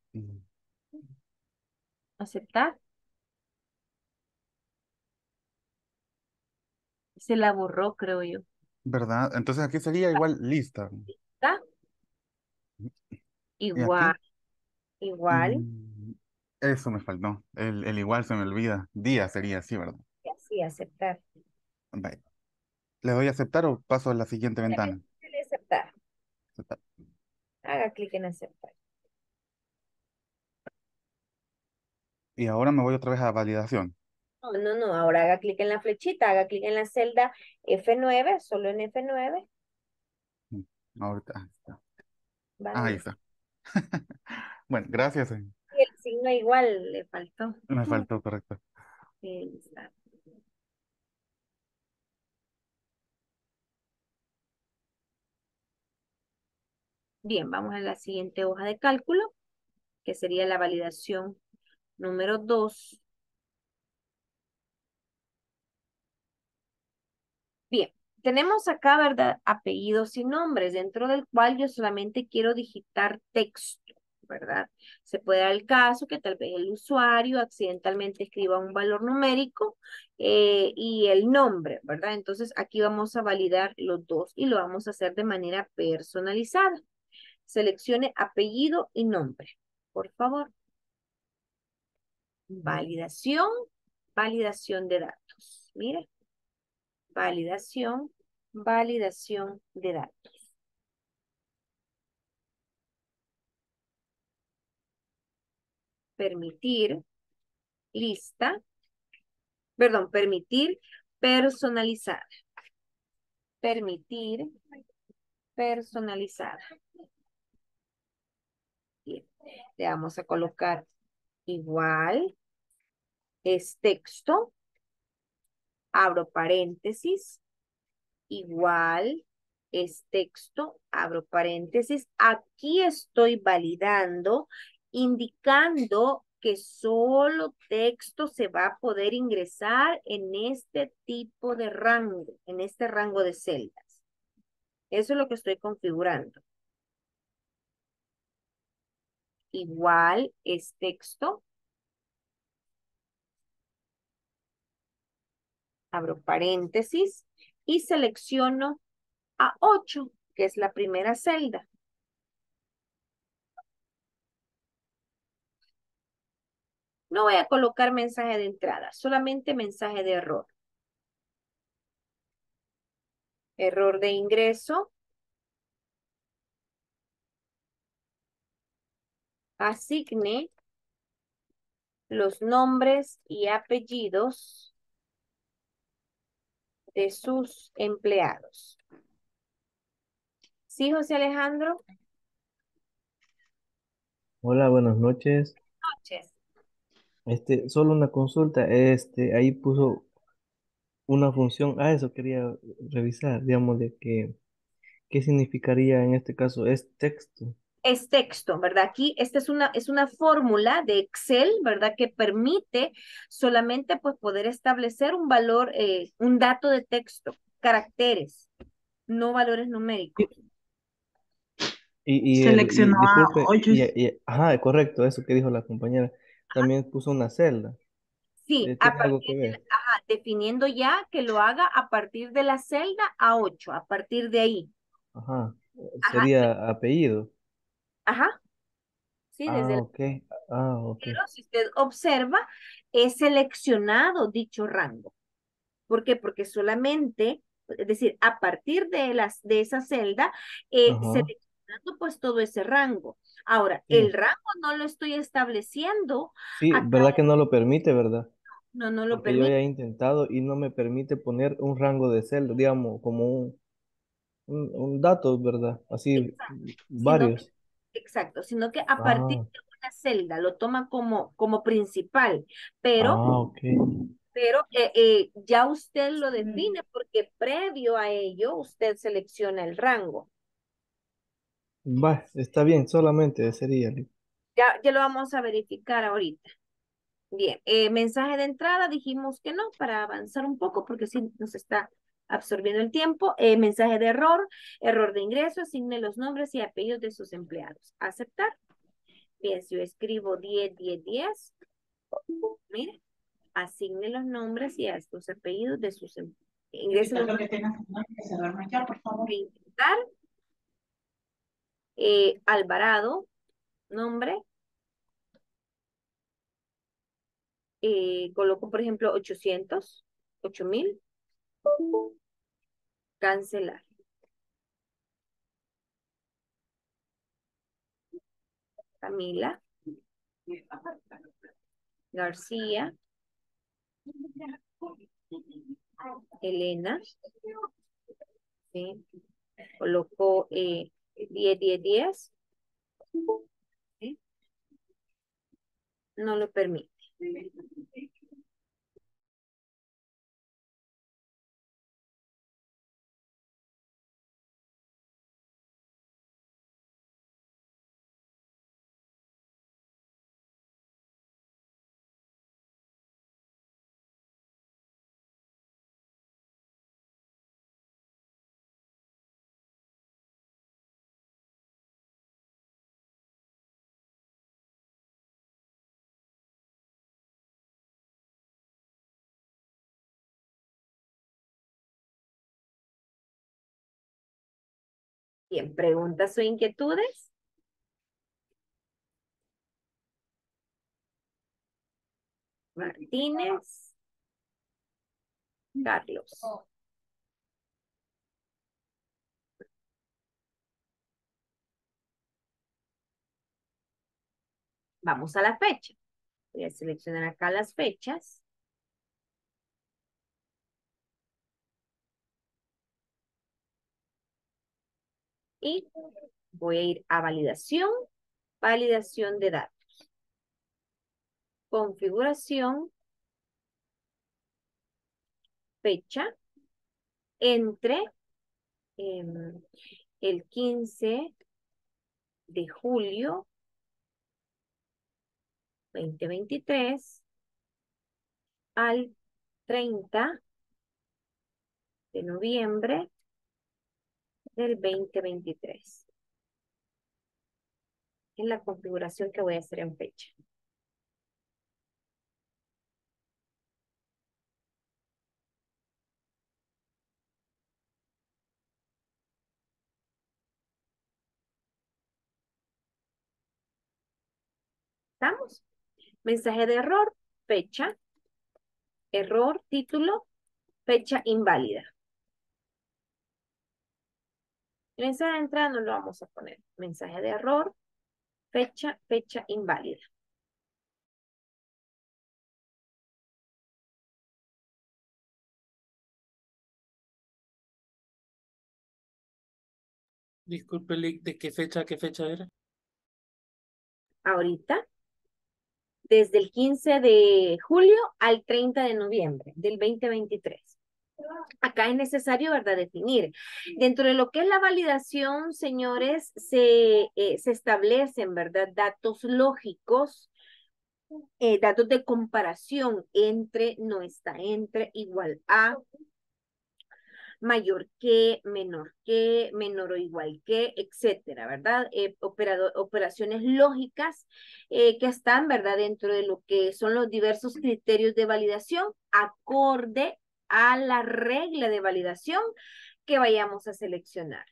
Aceptar. Se la borró, creo yo. ¿verdad? Entonces aquí sería igual lista. ¿Está? Y Igual, aquí, igual. mm, eso me faltó. El igual se me olvida. Día sería así, ¿verdad? Y así, aceptar. Vaya. ¿Le doy a aceptar o paso a la siguiente ventana? Dele aceptar. Aceptar. Haga clic en aceptar. Y ahora me voy otra vez a validación. No, no, no. Ahora haga clic en la flechita, haga clic en la celda F9, solo en F9. Mm, Ahorita, ahí está. Ahí Vale. está. Bueno, gracias. Y el signo igual le faltó. Me faltó, correcto. Ahí está. Bien, vamos a la siguiente hoja de cálculo, que sería la validación número 2. Bien, tenemos acá, ¿verdad? Apellidos y nombres, dentro del cual yo solamente quiero digitar texto, ¿verdad? Se puede dar el caso que tal vez el usuario accidentalmente escriba un valor numérico y el nombre, ¿verdad? Entonces aquí vamos a validar los dos y lo vamos a hacer de manera personalizada. Seleccione apellido y nombre, por favor. Validación, validación de datos. Mire, validación, validación de datos. Permitir, lista, perdón, permitir personalizar. Permitir personalizar. Bien, le vamos a colocar igual, es texto, abro paréntesis, igual es texto, abro paréntesis. Aquí estoy validando, indicando que solo texto se va a poder ingresar en este tipo de rango, en este rango de celdas. Eso es lo que estoy configurando. Igual es texto, abro paréntesis y selecciono a 8, que es la primera celda. No voy a colocar mensaje de entrada, solamente mensaje de error. Error de ingreso. Asigne los nombres y apellidos de sus empleados. ¿Sí, José Alejandro? Hola, buenas noches. Noches. Solo una consulta. Ahí puso una función. Eso quería revisar, digamos, de que, ¿qué significaría en este caso? Es texto. Es texto, ¿verdad? Aquí esta es una fórmula de Excel, ¿verdad? Que permite solamente pues poder establecer un valor, un dato de texto, caracteres, no valores numéricos. Seleccionó a Disculpe, 8. ajá, correcto, eso que dijo la compañera. También puso una celda. Sí, a ¿Tiene algo que partir de, ver? ajá, definiendo ya que lo haga a partir de la celda A8, a partir de ahí. Ajá, Ajá, sería apellido. ajá, sí, desde Ah, el ok. Ah, ok. primero, si usted observa, es seleccionado dicho rango. ¿Por qué? Porque solamente, es decir, a partir de esa celda, Ajá, seleccionando pues todo ese rango. Ahora, el sí. rango no lo estoy estableciendo Sí, acá. ¿verdad que no lo permite, verdad? No, no lo porque yo ya permite. he intentado y no me permite poner un rango de celda, digamos, como un dato, ¿verdad? Así, Exacto. Sino que, varios. exacto, sino que a partir Ah, de una celda lo toma como principal, pero, ok. ya usted lo define porque previo a ello usted selecciona el rango. Va, está bien, solamente sería. Ya lo vamos a verificar ahorita. Bien, mensaje de entrada, dijimos que no, para avanzar un poco, porque sí nos está absorbiendo el tiempo. Mensaje de error, error de ingreso, asigne los nombres y apellidos de sus empleados. Aceptar. Bien, si yo escribo 10, 10, 10, mire, asigne los nombres y a estos apellidos de sus empleados. Ingrese los Lo que tengas que cerrarme ya, por favor. intentar. Alvarado, nombre. Coloco, por ejemplo, 800, 8000. Cancelar. Camila García, Elena, ¿sí? Colocó 10, 10, 10, ¿sí? No lo permite. Bien, preguntas o inquietudes. Martínez, Carlos. Vamos a la fecha. Voy a seleccionar acá las fechas. Y voy a ir a validación, validación de datos. Configuración, fecha, entre el 15 de julio 2023 al 30 de noviembre del 2023. Es la configuración que voy a hacer en fecha. ¿Estamos? Mensaje de error, fecha, error, título, fecha inválida. El mensaje de entrada no lo vamos a poner. Mensaje de error, fecha, fecha inválida. Disculpe, Lick, ¿de qué fecha a qué fecha era? Ahorita, desde el 15 de julio al 30 de noviembre del 2023. Acá es necesario, ¿verdad?, definir. Dentro de lo que es la validación, señores, se establecen, ¿verdad?, datos lógicos, datos de comparación entre, no está entre, igual a, mayor que, menor o igual que, etcétera, ¿verdad? Operaciones lógicas que están, ¿verdad?, dentro de lo que son los diversos criterios de validación acorde a la regla de validación que vayamos a seleccionar.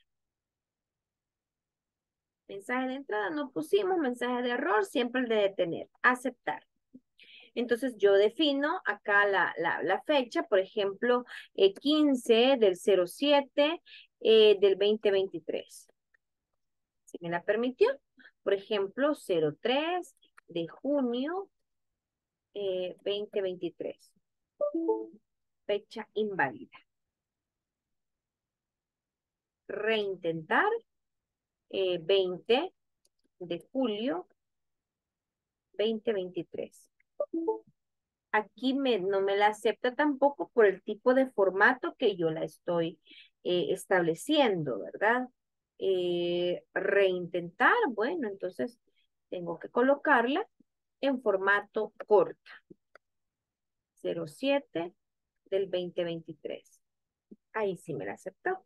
Mensaje de entrada no pusimos, mensaje de error, siempre el de detener, aceptar. Entonces yo defino acá la fecha, por ejemplo, 15 del 07 del 2023. Si me la permitió, por ejemplo, 03 de junio 2023. Fecha inválida. Reintentar 20 de julio 2023. Aquí no me la acepta tampoco por el tipo de formato que yo la estoy estableciendo, ¿verdad? Reintentar, bueno, entonces tengo que colocarla en formato corta. 07 del 2023. Ahí sí me la aceptó.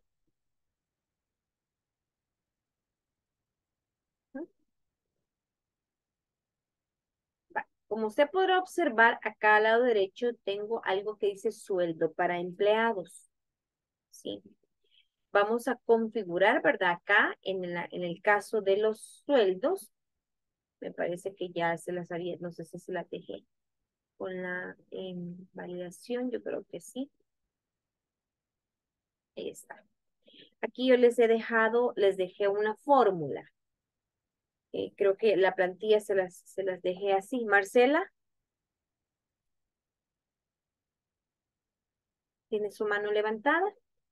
Como usted podrá observar, acá al lado derecho tengo algo que dice sueldo para empleados. ¿Sí? Vamos a configurar, ¿verdad? Acá en el caso de los sueldos, me parece que ya se las había, no sé si se las dejé con la validación, yo creo que sí. Ahí está. Aquí yo les dejé una fórmula. Creo que la plantilla se las dejé así. Marcela, ¿tiene su mano levantada?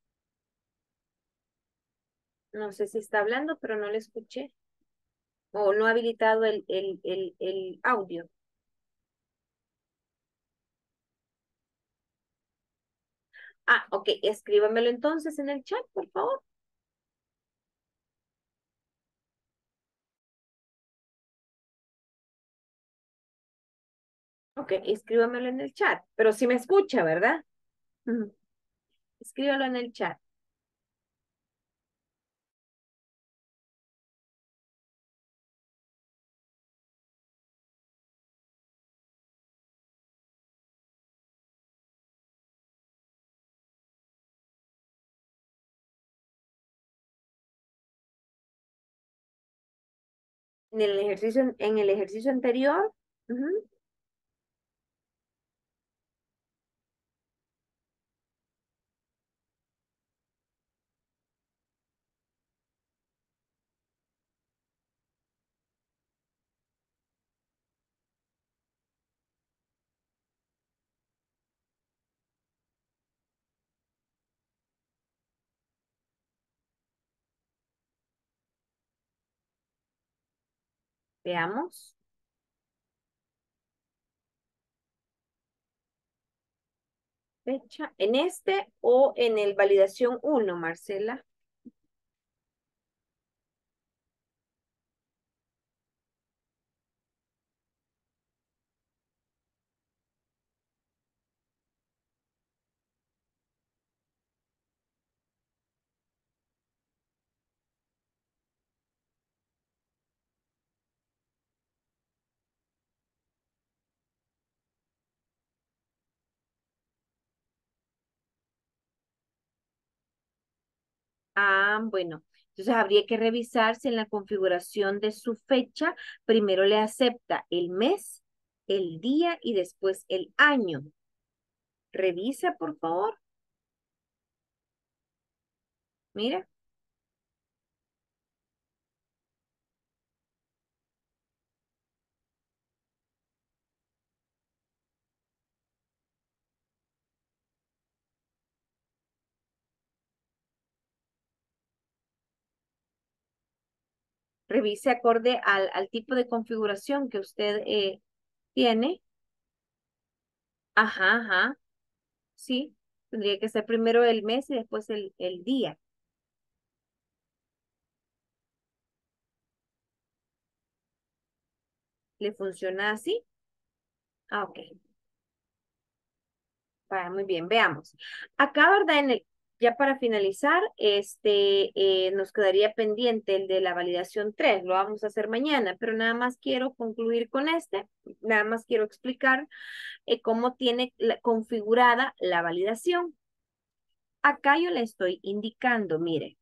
No sé si está hablando, pero no le escuché. O no ha habilitado el audio. Ah, ok. Escríbamelo entonces en el chat, por favor. Ok, escríbamelo en el chat. Pero si me escucha, ¿verdad? Ujú. Escríbalo en el chat. En el ejercicio anterior. Ujú. Veamos. Fecha. ¿En este o en el validación 1, Marcela? Ah, bueno. Entonces habría que revisar si en la configuración de su fecha primero le acepta el mes, el día y después el año. Revisa, por favor. Mira. Revise acorde al tipo de configuración que usted tiene. Ajá, ajá. Sí. Tendría que ser primero el mes y después el día. ¿Le funciona así? Ah, ok. Vaya, muy bien, veamos. Acá, ¿verdad? Ya para finalizar, nos quedaría pendiente el de la validación 3. Lo vamos a hacer mañana, pero nada más quiero concluir con nada más quiero explicar cómo tiene configurada la validación. Acá yo le estoy indicando, mire,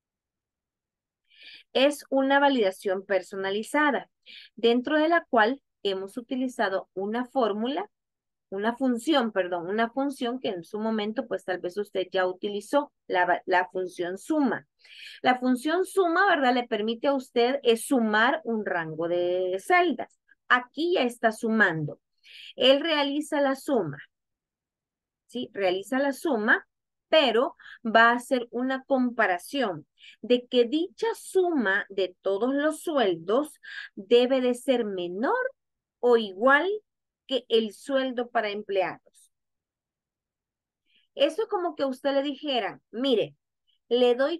es una validación personalizada, dentro de la cual hemos utilizado una función, perdón, una función que en su momento, pues tal vez usted ya utilizó, la función suma. La función suma, ¿verdad? Le permite a usted sumar un rango de celdas. Aquí ya está sumando. Él realiza la suma, ¿sí? Realiza la suma, pero va a hacer una comparación de que dicha suma de todos los sueldos debe de ser menor o igual que el sueldo para empleados. Eso es como que usted le dijera, mire, le doy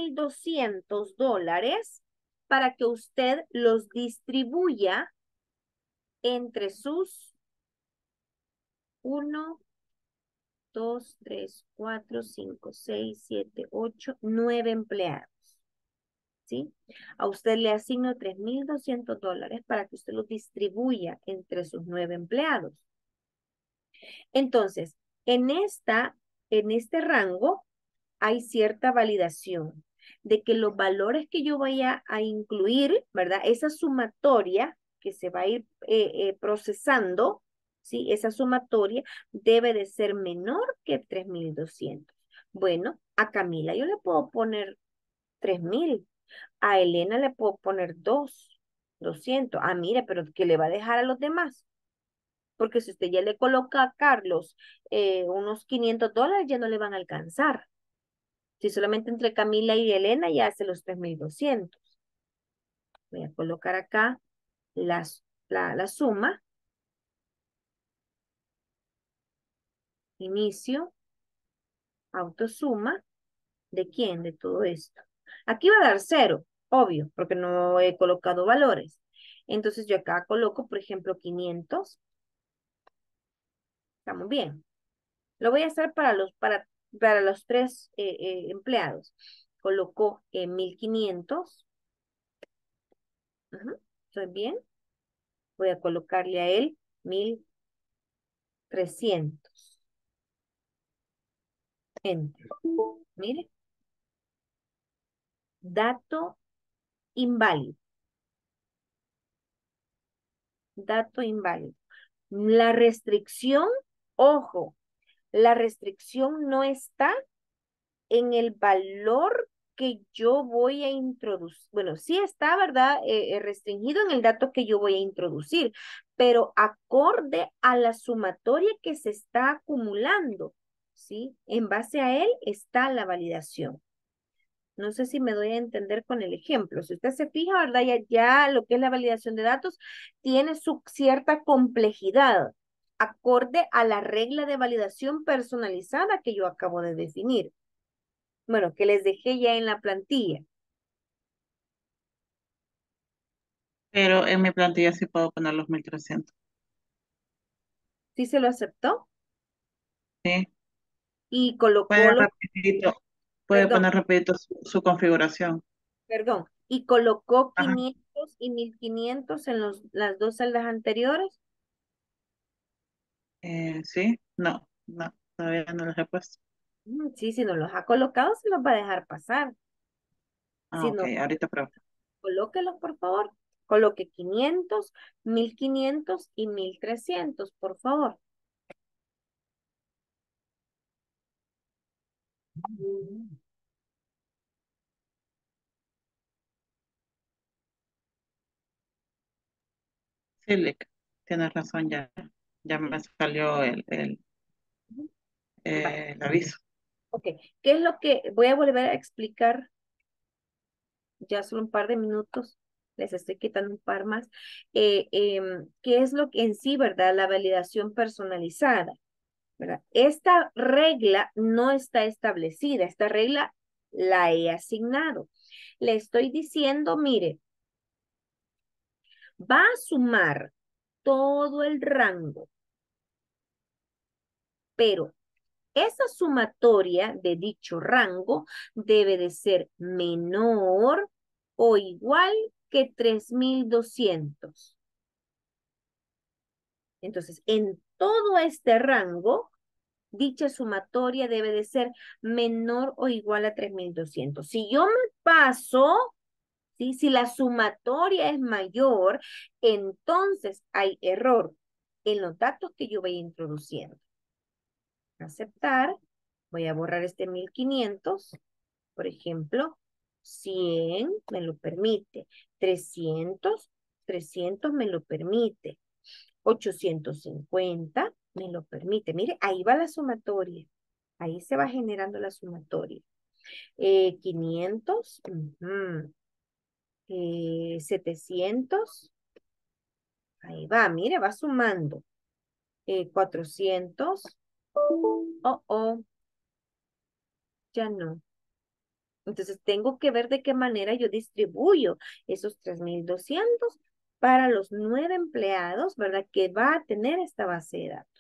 $3,200 para que usted los distribuya entre sus 1, 2, 3, 4, 5, 6, 7, 8, 9 empleados. ¿Sí? A usted le asigno $3,200 para que usted los distribuya entre sus 9 empleados. Entonces, en este rango hay cierta validación de que los valores que yo vaya a incluir, ¿verdad? Esa sumatoria que se va a ir procesando, ¿sí? Esa sumatoria debe de ser menor que 3,200. Bueno, a Camila yo le puedo poner 3,000. A Elena le puedo poner 2,200. Ah, mire, pero ¿qué le va a dejar a los demás? Porque si usted ya le coloca a Carlos unos $500, ya no le van a alcanzar. Si solamente entre Camila y Elena ya hace los 3,200. Voy a colocar acá la suma. Inicio, autosuma. ¿De quién? De todo esto. Aquí va a dar 0, obvio, porque no he colocado valores. Entonces yo acá coloco, por ejemplo, 500. Estamos bien. Lo voy a hacer para los 3 empleados. Coloco 1,500. ¿Estoy bien? Voy a colocarle a él 1,300. Enter. Mire. Dato inválido. Dato inválido. La restricción, ojo, la restricción no está en el valor que yo voy a introducir. Bueno, sí está, ¿verdad? Restringido en el dato que yo voy a introducir, pero acorde a la sumatoria que se está acumulando, ¿sí? En base a él está la validación. No sé si me doy a entender con el ejemplo. Si usted se fija, ¿verdad? Ya lo que es la validación de datos tiene su cierta complejidad acorde a la regla de validación personalizada que yo acabo de definir. Bueno, que les dejé ya en la plantilla. Pero en mi plantilla sí puedo poner los 1,300. ¿Sí se lo aceptó? Sí. Y colocó Puede los, rapidito, puede perdón, poner rapidito su configuración. perdón, y colocó Ajá. 500 y 1,500 en las dos celdas anteriores. Sí, no, todavía no los he puesto. Sí, si no los ha colocado, se los va a dejar pasar. Ah, Si ok, no, ahorita pruebo. colóquelos, por favor. Coloque 500, 1,500 y 1,300, por favor. Sí, Lick, tienes razón, ya me salió Vale. el aviso. Ok, ¿qué es lo que voy a volver a explicar? Ya solo un par de minutos, les estoy quitando un par más. ¿Qué es lo que en sí, verdad? La validación personalizada, ¿verdad? Esta regla no está establecida, esta regla la he asignado. Le estoy diciendo, mire, va a sumar todo el rango, pero esa sumatoria de dicho rango debe de ser menor o igual que 3,200. Entonces, en todo este rango, dicha sumatoria debe de ser menor o igual a 3,200. Si yo me paso, ¿sí? Si la sumatoria es mayor, entonces hay error en los datos que yo voy introduciendo. Aceptar. Voy a borrar este 1,500. Por ejemplo, 100 me lo permite. 300 me lo permite. 850 me lo permite. Mire, ahí va la sumatoria. Ahí se va generando la sumatoria. 500, 700, ahí va, mire, va sumando. 400, ya no. Entonces tengo que ver de qué manera yo distribuyo esos 3,200 para los 9 empleados, ¿verdad? Que va a tener esta base de datos.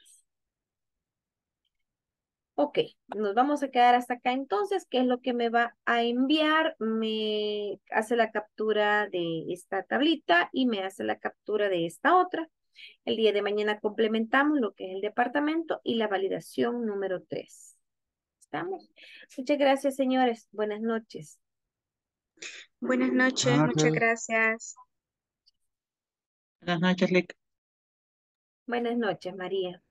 Ok, nos vamos a quedar hasta acá entonces. ¿Qué es lo que me va a enviar? Me hace la captura de esta tablita y me hace la captura de esta otra. El día de mañana complementamos lo que es el departamento y la validación número 3. ¿Estamos? Muchas gracias, señores. Buenas noches. Buenas Buenas noches, muchas noches. gracias. Buenas noches, Lick. Buenas noches, María.